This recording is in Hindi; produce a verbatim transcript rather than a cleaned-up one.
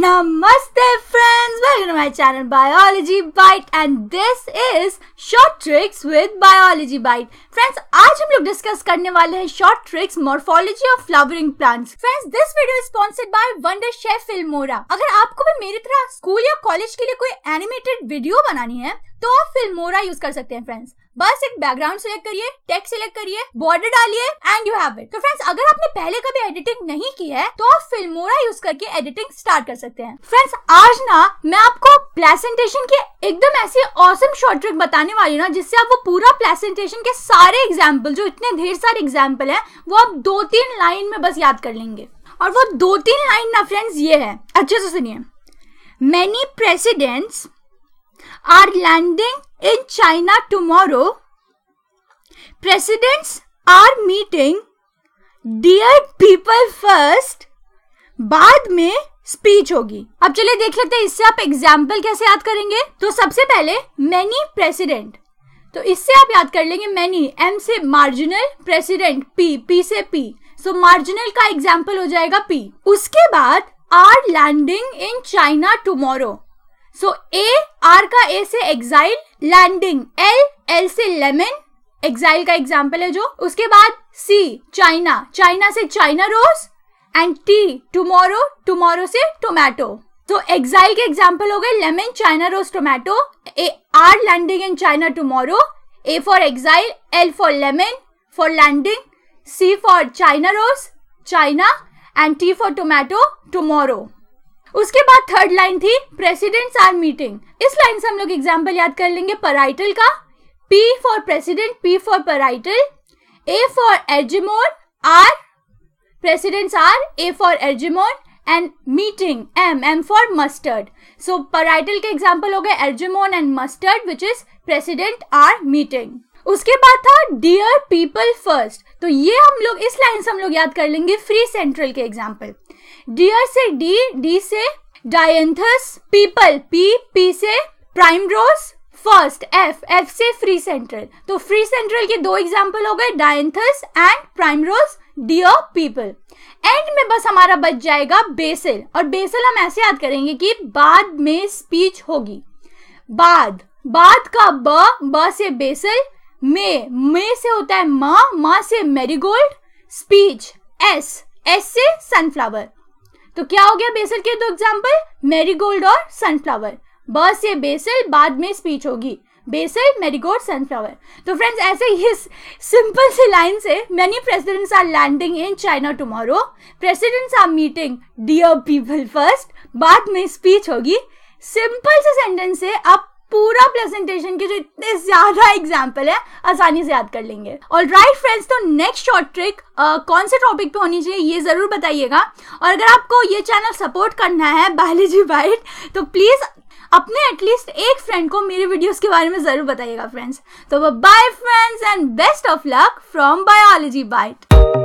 Namaste friends, welcome to my channel Biology Bite and this is Short Tricks with Biology Bite. Friends, आज हम लोग डिस्कस करने वाले हैं short tricks morphology of flowering plants. Friends, this video is sponsored by Wondershare Filmora. अगर आपको भी मेरी तरह स्कूल या कॉलेज के लिए कोई एनिमेटेड वीडियो बनानी है तो आप फिल्मोरा यूज कर सकते हैं. फ्रेंड्स, बस एक बैकग्राउंड सिलेक्ट करिए, टेक्स्ट सिलेक्ट करिए, बॉर्डर डालिए एंड यू हैव इट. तो फ्रेंड्स, अगर आपने पहले कभी एडिटिंग नहीं की है तो आप फिल्मोरा यूज करके एडिटिंग स्टार्ट कर सकते हैं. फ्रेंड्स, आज ना मैं आपको प्रेजेंटेशन के एकदम ऐसी ऑसम शॉर्ट ट्रिक बताने वाली ना जिससे आप वो पूरा प्रेजेंटेशन के सारे एग्जाम्पल, जो इतने ढेर सारे एग्जाम्पल हैं, वो आप दो तीन लाइन में बस याद कर लेंगे. और वो दो तीन लाइन ना फ्रेंड्स ये है, अच्छे से सुनिए. Many presidents are landing in China tomorrow. Presidents are meeting. Dear people first. बाद में स्पीच होगी. अब चलिए देख लेते हैं इससे आप एग्जाम्पल कैसे याद करेंगे. तो सबसे पहले many president, तो इससे आप याद कर लेंगे many, M से marginal, president P, P से P. सो so, marginal का एग्जाम्पल हो जाएगा P. उसके बाद are landing in China tomorrow. So A, R का ए से एग्जाइल, लैंडिंग एल, एल से लेमन, एग्जाइल का एग्जाम्पल है जो. उसके बाद सी, चाइना, चाइना से China rose and T, tomorrow, tomorrow से टोमेटो. तो एग्जाइल के एग्जाम्पल हो गए lemon, China rose, tomato. A, R landing in China tomorrow, A for axile, L for lemon for landing, C for China rose, China and T for tomato, tomorrow. उसके बाद थर्ड लाइन थी प्रेसिडेंट्स आर मीटिंग. इस लाइन से हम लोग एग्जाम्पल याद कर लेंगे पराइटल का. P for president, P for parietal, A for argemone, R presidents are, A for argemone and meeting M, M for mustard. So parietal के एग्जाम्पल हो गए argemone and mustard which is president are meeting. उसके बाद था डियर पीपल फर्स्ट. तो ये हम लोग इस लाइन से हम लोग याद कर लेंगे फ्री सेंट्रल के एग्जाम्पल. डियर से डी, डी से डायंथस, पीपल पी, पी से prime rose, first F, F से फ्री सेंट्रल. तो फ्री सेंट्रल के दो एग्जाम्पल हो गए dianthus and prime rose, dear people. End में बस हमारा बच जाएगा बेसल. और बेसल हम ऐसे याद करेंगे कि बाद में स्पीच होगी. बाद, बाद का ब, ब से बेसल, में, में से होता है माँ, माँ से मैरीगोल्ड, स्पीच एस, एस से सनफ्लावर. तो क्या हो गया बेसल के दो एग्जाम्पल, मैरीगोल्ड और सनफ्लावर. ब से बेसल, बाद में स्पीच होगी, बेसल, मैरीगोल्ड, सनफ्लावर. तो फ्रेंड्स, ऐसे ही सिंपल सी लाइन से many presidents are landing in China tomorrow, presidents are meeting dear people first, बाद में स्पीच होगी. सिंपल से सेंटेंस से आप पूरा प्रेजेंटेशन के जो इतने ज्यादा एग्जाम्पल है आसानी से याद कर लेंगे. ऑल राइट फ्रेंड्स, तो नेक्स्ट शॉर्ट ट्रिक कौन से टॉपिक पे होनी चाहिए ये जरूर बताइएगा. और अगर आपको ये चैनल सपोर्ट करना है बायोलॉजी बाइट, तो प्लीज अपने एटलीस्ट एक फ्रेंड को मेरे वीडियोस के बारे में जरूर बताइएगा फ्रेंड्स. तो bye friends and best of luck from biology bite.